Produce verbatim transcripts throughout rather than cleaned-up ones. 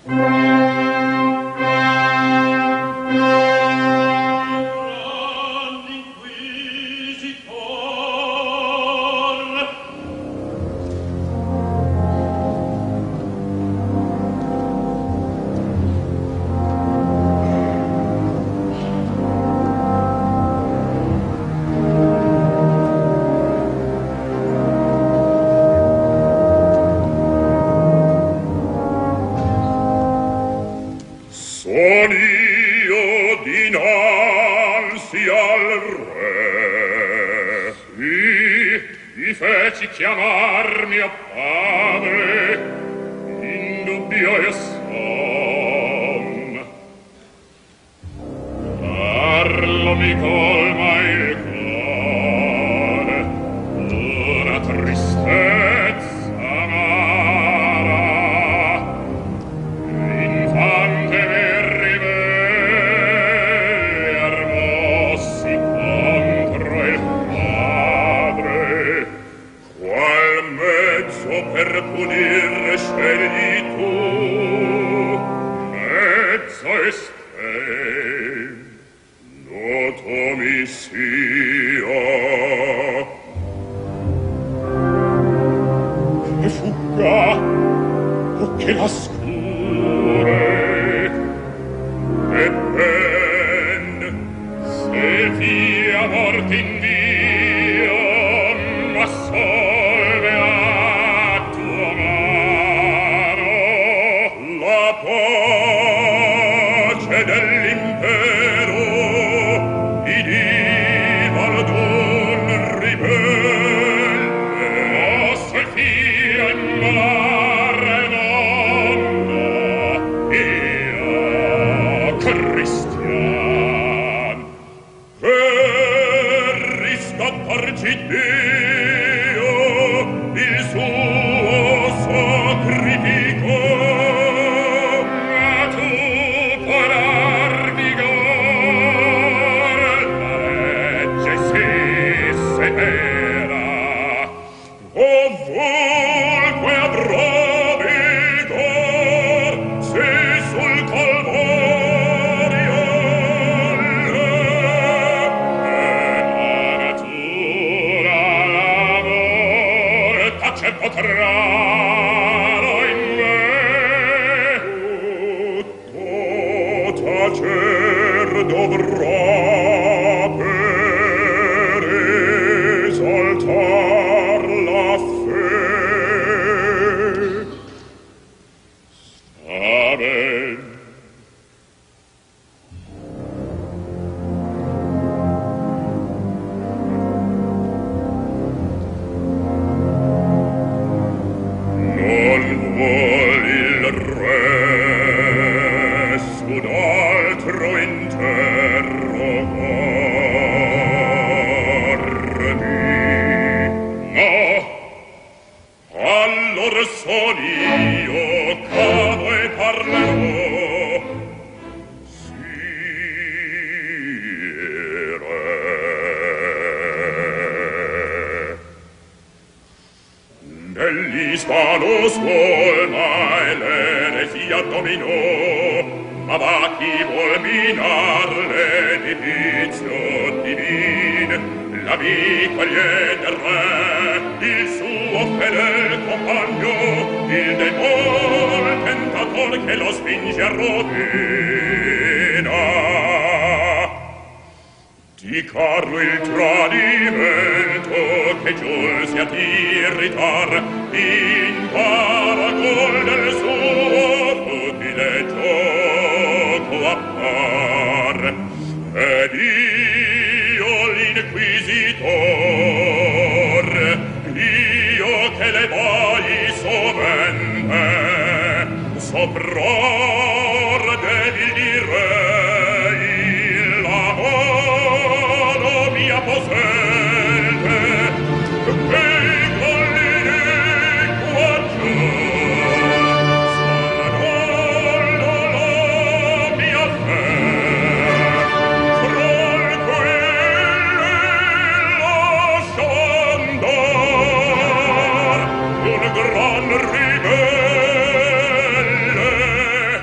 Gran ribelle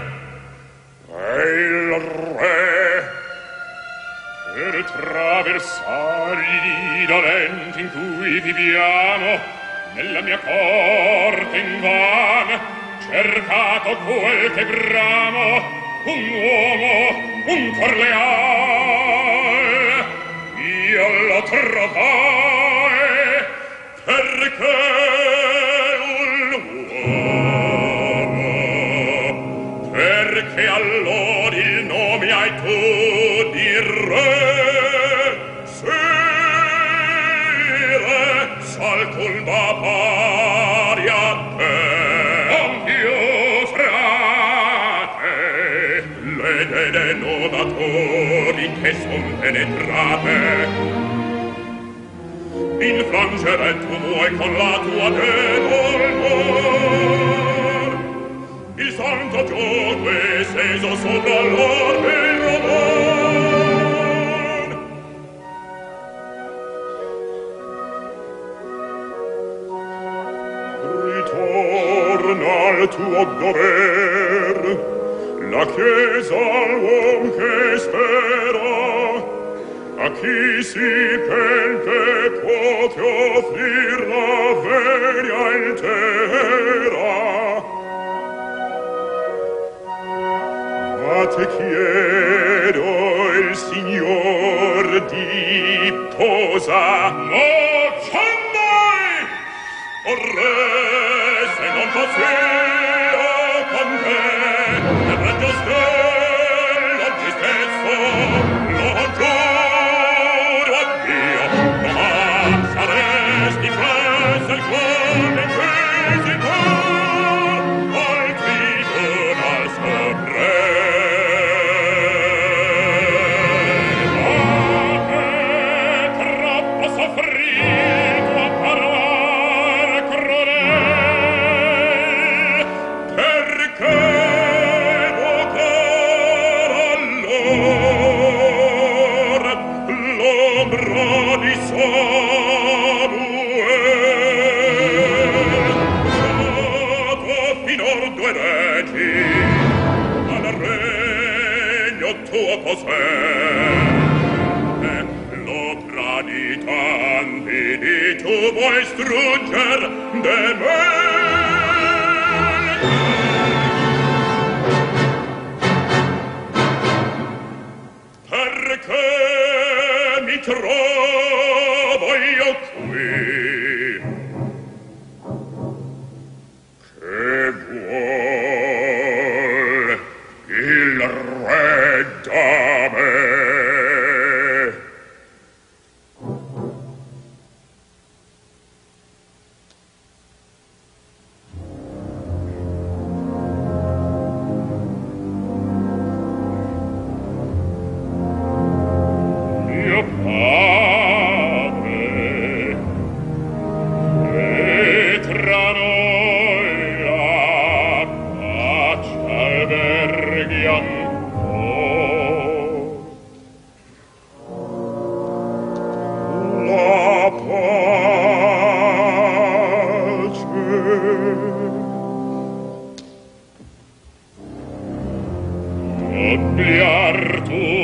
mia corte invan, cercato quel che bramo, un uomo, un cor leal. Io lo trovai perché un uomo, perché allora il nome hai tu di re, sire, salcul da pari a te. Non più frate, le delle nodatori che son penetrate, infrangere tu vuoi con la tua debolor il santo gioco è seso sopra l'orbe il rodor. Ritorna al tuo dover, la chiesa all'uom che spera, a chi si pente può che offrir la veria intera. Ma te chiedo il Signor di posa. No, c'andai! O re, se non foss'io con te, e prendo stella di stesso, lo giuro a Dio, ma saresti presso il cuore inquisitor al tribunal supremo. Ma è troppo soffrito a parlar crudel, perché vocar allor l'ombra di Samuel, stato finor due regi al regno tuo possè. L'opra di tanti di tu vuoi strugger de me. Perché mi trovo io qui, che vuol il re da me. Mio padre, e tra noi la pace alberghi ancor. La pace obbliar tu